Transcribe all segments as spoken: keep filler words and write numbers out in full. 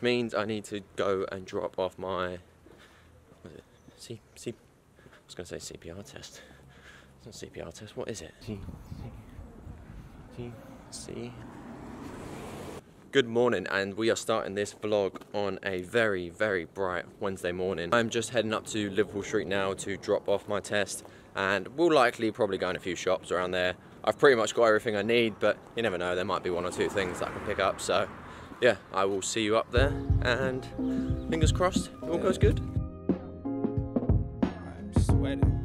means I need to go and drop off my, what is it? C, C, I was going to say C P R test. It's not C P R test, what is it? C, C, C, C. Good morning, and we are starting this vlog on a very, very bright Wednesday morning. I'm just heading up to Liverpool Street now to drop off my test, and we'll likely probably go in a few shops around there. I've pretty much got everything I need, but you never know, there might be one or two things that I can pick up. So yeah, I will see you up there, and fingers crossed, it all goes good. I'm sweating.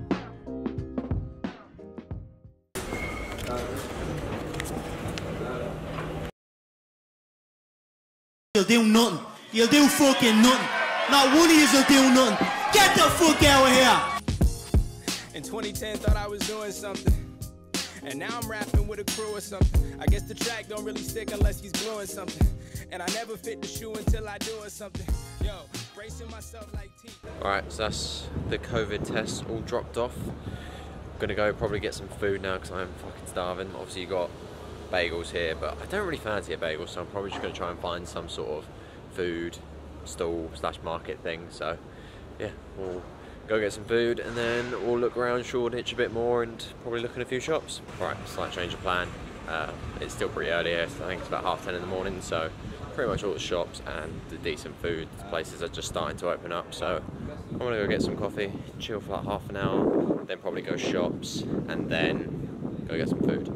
You'll do nothing. You'll do fucking nothing. Not one of you will do nothing. Get the fuck out of here. In twenty ten, thought I was doing something. And now I'm rapping with a crew or something. I guess the track don't really stick unless he's gluing something. And I never fit the shoe until I do or something. Yo, bracing myself like teeth. Alright, so that's the COVID tests all dropped off. I'm gonna go probably get some food now because I'm fucking starving. Obviously you got bagels here, but I don't really fancy a bagel, so I'm probably just going to try and find some sort of food stall slash market thing. So yeah, we'll go get some food and then we'll look around Shoreditch a bit more and probably look in a few shops. Right, slight change of plan. Uh, it's still pretty early here, so I think it's about half ten in the morning, so pretty much all the shops and the decent food places are just starting to open up. So I'm going to go get some coffee, chill for like half an hour, then probably go shops and then go get some food.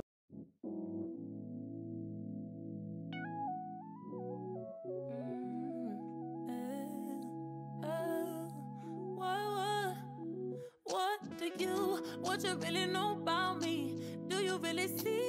What you really know about me? Do you really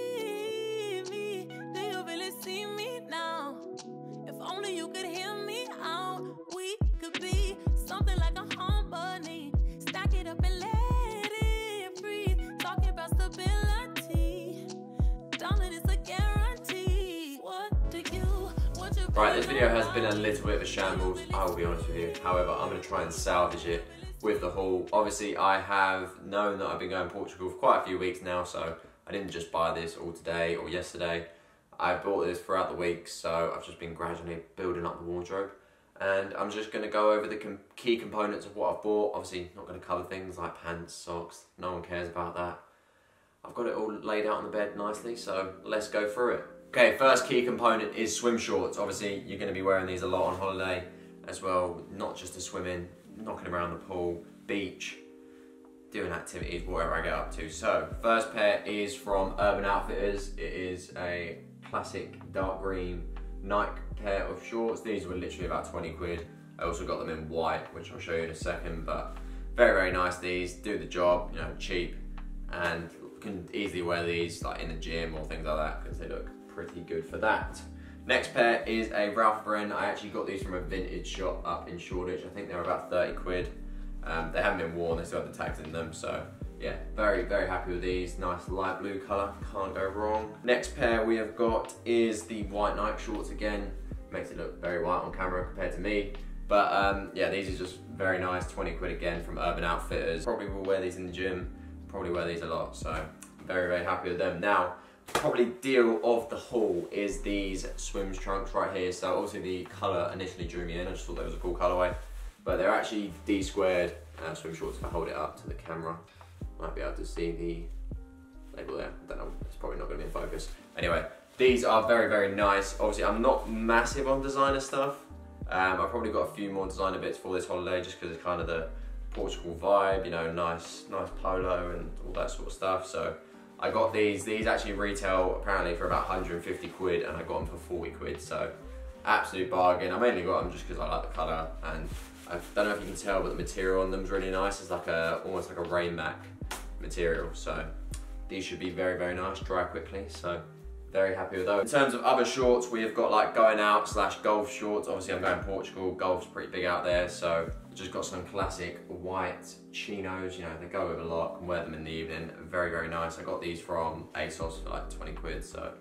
see me? Do you really see me now? If only you could hear me out, we could be something like a harmony. Stack it up and let it breathe. Talking about stability. Don't let it's a guarantee. What do you, what you Right, this video has been a little bit of a shambles, I will be honest with you. However, I'm going to try and salvage it with the haul. Obviously, I have known that I've been going to Portugal for quite a few weeks now, so I didn't just buy this all today or yesterday. I bought this throughout the week, so I've just been gradually building up the wardrobe. And I'm just going to go over the com key components of what I've bought. Obviously, not going to cover things like pants, socks, no one cares about that. I've got it all laid out on the bed nicely, so let's go through it. Okay, first key component is swim shorts. Obviously, you're going to be wearing these a lot on holiday as well, not just to swim in, knocking around the pool, beach, doing activities, whatever I get up to. So, first pair is from Urban Outfitters. It is a classic dark green Nike pair of shorts. These were literally about twenty quid. I also got them in white, which I'll show you in a second, but very, very nice. These do the job, you know, cheap, and can easily wear these like in the gym or things like that because they look pretty good for that. Next pair is a Ralph Lauren. I actually got these from a vintage shop up in Shoreditch. I think they were about thirty quid. Um, they haven't been worn, they still have the tags in them. So yeah, very, very happy with these. Nice light blue color, can't go wrong. Next pair we have got is the white Nike shorts again. Makes it look very white on camera compared to me. But um, yeah, these are just very nice, twenty quid again from Urban Outfitters. Probably will wear these in the gym, probably wear these a lot. So very, very happy with them. Now, probably deal of the haul is these swims trunks right here. So obviously the colour initially drew me in, I just thought that was a cool colourway. But they're actually D squared uh, swim shorts. If I hold it up to the camera, might be able to see the label there. I don't know, it's probably not going to be in focus. Anyway, these are very, very nice. Obviously I'm not massive on designer stuff. Um, I've probably got a few more designer bits for this holiday just because it's kind of the Portugal vibe, you know, nice, nice polo and all that sort of stuff. So I got these, these actually retail apparently for about one hundred fifty quid and I got them for forty quid, so absolute bargain. I mainly got them just because I like the colour, and I don't know if you can tell, but the material on them is really nice. It's like a, almost like a rain back material, so these should be very, very nice, dry quickly, so very happy with those. In terms of other shorts, we have got like going out slash golf shorts. Obviously I'm going to Portugal, golf's pretty big out there, so just got some classic white chinos, you know, they go with a lot, can wear them in the evening, very, very nice. I got these from ASOS for like twenty quid, so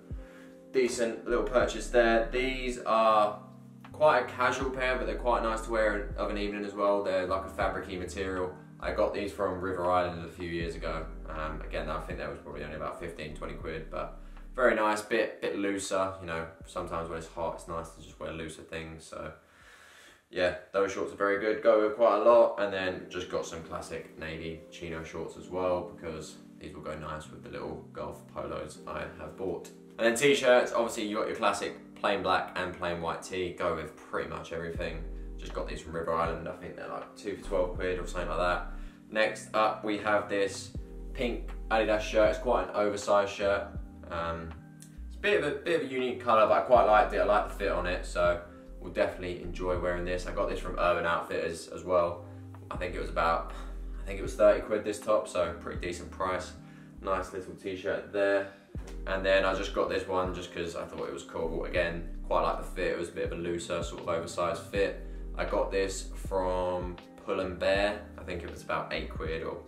decent little purchase there. These are quite a casual pair, but they're quite nice to wear of an evening as well. They're like a fabric-y material. I got these from River Island a few years ago. Um, again, I think that was probably only about fifteen, twenty quid, but very nice, bit bit looser. You know, sometimes when it's hot, it's nice to just wear looser things. So yeah, those shorts are very good, go with quite a lot. And then just got some classic navy chino shorts as well, because these will go nice with the little golf polos I have bought. And then t-shirts, obviously you got your classic plain black and plain white tee, go with pretty much everything. Just got these from River Island, I think they're like two for twelve quid or something like that. Next up we have this pink Adidas shirt. It's quite an oversized shirt. Um, it's a bit of a, bit of a unique colour, but I quite liked it. I like the fit on it, so we'll definitely enjoy wearing this. I got this from Urban Outfitters as well. I think it was about, I think it was thirty quid this top, so pretty decent price. Nice little t-shirt there. And then I just got this one just because I thought it was cool. Again, quite like the fit. It was a bit of a looser, sort of oversized fit. I got this from Pull and Bear. I think it was about eight quid or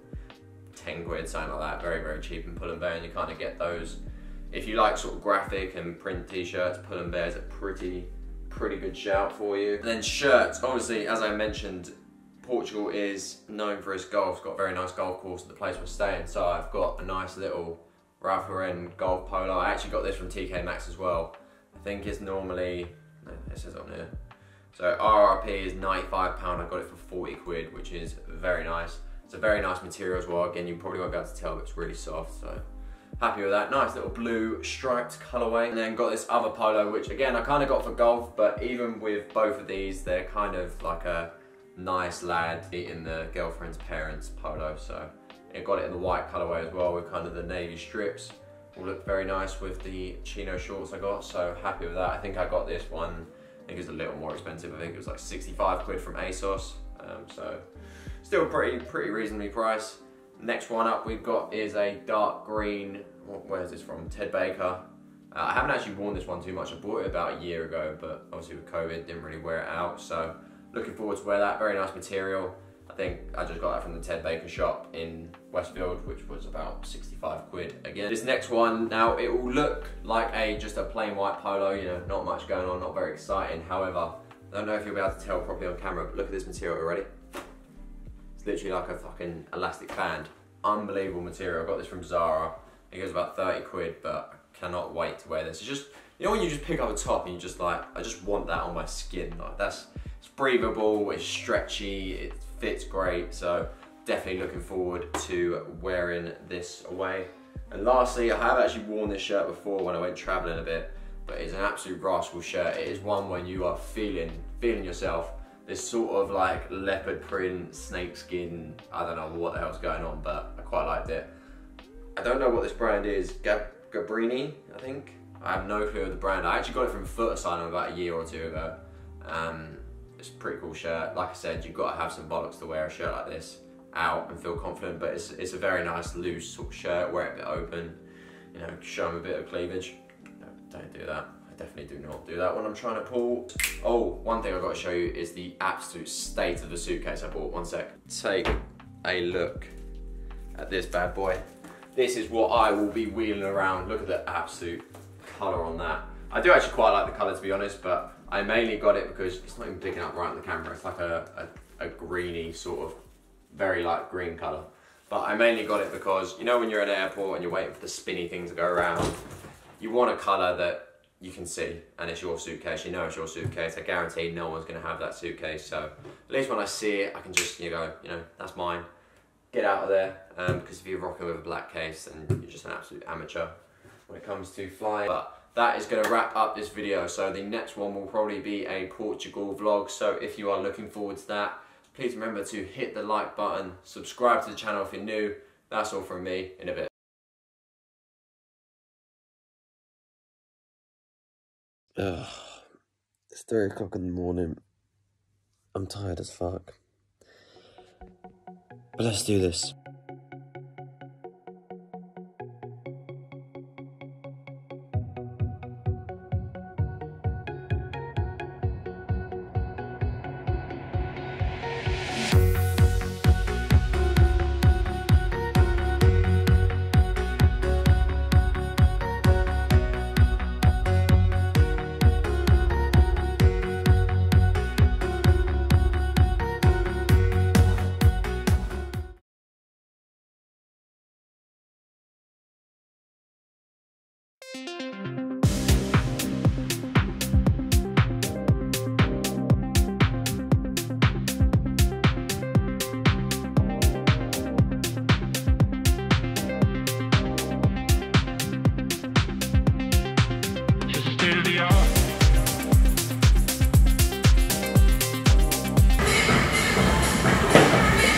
ten quid, something like that. Very, very cheap in Pull and Bear, and you kind of get those. If you like sort of graphic and print t-shirts, Pull and Bear is a pretty, pretty good shout for you. And then shirts, obviously, as I mentioned, Portugal is known for its golf. It's got a very nice golf course at the place we're staying. So I've got a nice little Ralph Lauren golf polo. I actually got this from T K Maxx as well. I think it's normally, no, it says on here. So R R P is ninety-five pounds. I got it for forty quid, which is very nice. It's a very nice material as well. Again, you probably won't be able to tell, but it's really soft. So happy with that. Nice little blue striped colorway. And then got this other polo, which again, I kind of got for golf, but even with both of these, they're kind of like a nice lad eating the girlfriend's parents polo. So I got it in the white colorway as well with kind of the navy strips. Will look very nice with the chino shorts I got, so happy with that. I think I got this one, I think it's a little more expensive. I think it was like sixty-five quid from ASOS. Um, so still pretty, pretty reasonably priced. Next one up we've got is a dark green, where is this from? Ted Baker. Uh, I haven't actually worn this one too much. I bought it about a year ago, but obviously with COVID, didn't really wear it out. So looking forward to wear that, very nice material. I think I just got that from the Ted Baker shop in Westfield, which was about sixty-five quid again. This next one, now it will look like a just a plain white polo, you know, not much going on, not very exciting. However, I don't know if you'll be able to tell properly on camera, but look at this material already. It's literally like a fucking elastic band. Unbelievable material. I got this from Zara. It goes about thirty quid, but I cannot wait to wear this. It's just, you know when you just pick up a top and you just like, I just want that on my skin. Like that's, it's breathable, it's stretchy, it fits great. So definitely looking forward to wearing this away. And lastly, I have actually worn this shirt before when I went traveling a bit, but it's an absolute rascal shirt. It is one when you are feeling, feeling yourself. This sort of like leopard print, snake skin, I don't know what the hell's going on, but I quite liked it. I don't know what this brand is, Gab Gabrini, I think. I have no clue of the brand. I actually got it from Foot Asylum about a year or two ago. Um, it's a pretty cool shirt. Like I said, you've got to have some bollocks to wear a shirt like this out and feel confident, but it's, it's a very nice loose sort of shirt, wear it a bit open, you know, show them a bit of cleavage. No, don't do that. I definitely do not do that when I'm trying to pull. Oh, one thing I've got to show you is the absolute state of the suitcase I bought. One sec. Take a look at this bad boy. This is what I will be wheeling around. Look at the absolute colour on that. I do actually quite like the colour, to be honest, but I mainly got it because it's not even picking up right on the camera. It's like a, a, a greeny sort of, very light green colour. But I mainly got it because, you know when you're at an airport and you're waiting for the spinny thing to go around, you want a colour that you can see, and it's your suitcase, you know it's your suitcase. I guarantee no one's gonna have that suitcase, so at least when I see it, I can just, you go, you know, that's mine. Get out of there, um, because if you're rocking with a black case, then you're just an absolute amateur when it comes to flying. But that is gonna wrap up this video, so the next one will probably be a Portugal vlog, so if you are looking forward to that, please remember to hit the like button, subscribe to the channel if you're new. That's all from me, in a bit. Ugh, it's three o'clock in the morning. I'm tired as fuck. But let's do this.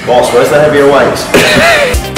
Boss, where's the heavier weights?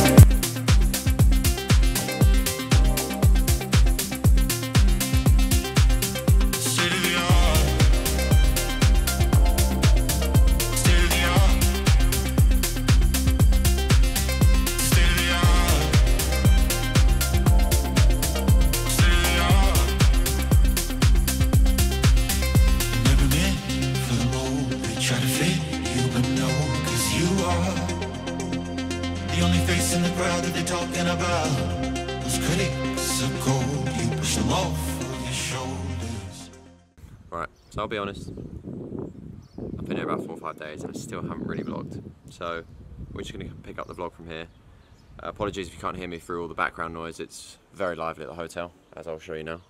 The only face in the crowd that they're talking about. Those critics are cold, you push them off of your shoulders. Right, so I'll be honest, I've been here about four or five days and I still haven't really vlogged. So we're just going to pick up the vlog from here. Uh, apologies if you can't hear me through all the background noise. It's very lively at the hotel, as I'll show you now.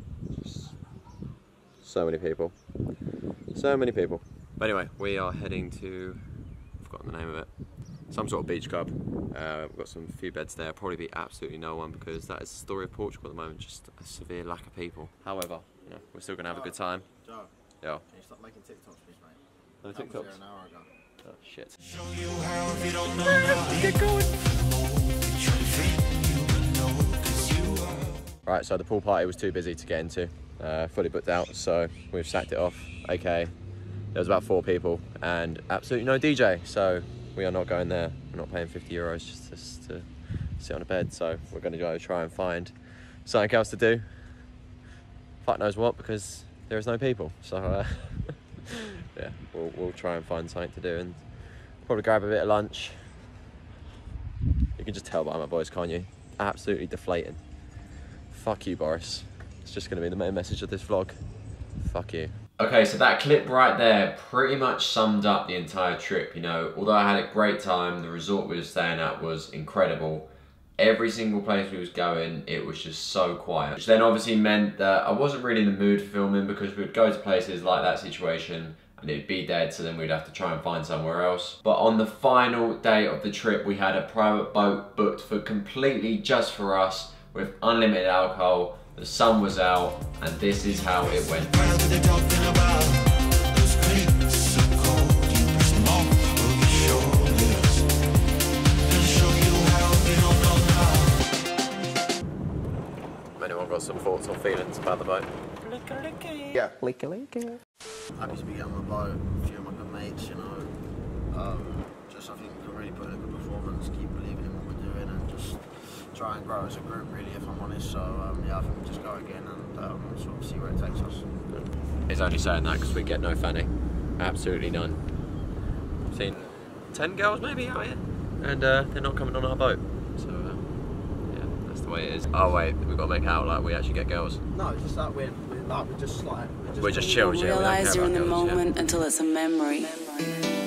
So many people. So many people. But anyway, we are heading to, I've forgotten the name of it, some sort of beach club. Uh, we've got some few beds there, probably be absolutely no one because that is the story of Portugal at the moment, just a severe lack of people. However, you know, we're still going to have a good time. Joe, yeah. Can you stop making TikToks, please, mate? No That was TikToks? there an hour ago. Oh, shit. Show you how if you don't know now. Get going. Try to fit you know, 'cause you are. Right, so the pool party was too busy to get into, uh, fully booked out, so we've sacked it off. Okay, there was about four people and absolutely no D J, so we are not going there. We're not paying fifty euros just, just to sit on a bed, so we're going to go try and find something else to do. Fuck knows what, because there is no people. So uh, yeah, we'll, we'll try and find something to do and probably grab a bit of lunch. You can just tell by my voice, can't you? Absolutely deflating. Fuck you, Boris. It's just going to be the main message of this vlog. Fuck you. Okay, so that clip right there pretty much summed up the entire trip, you know. Although I had a great time, the resort we were staying at was incredible. Every single place we was going, it was just so quiet. Which then obviously meant that I wasn't really in the mood for filming because we would go to places like that situation and it'd be dead, so then we'd have to try and find somewhere else. But on the final day of the trip, we had a private boat booked for completely just for us with unlimited alcohol. The sun was out, and this is how it went. Anyone got some thoughts or feelings about the boat? Yeah. Licky licky. Happy to be getting on the boat, a few of my good mates, you know. Um, just I think we can really put in a good performance, keep believing in what we're doing, and just try and grow as a group, really, if I'm honest. So um, yeah, I think we'll just go again and um, sort of see where it takes us. He's only saying that because we get no fanning, absolutely none. I've seen ten girls maybe out here, and uh, they're not coming on our boat. So uh, yeah, that's the way it is. Oh wait, we've got to make out like we actually get girls. No, it's just that we're, we're like we're just like we're just, we're just chilled, yeah. Realize you're in the girls, moment yeah. until it's a memory. memory.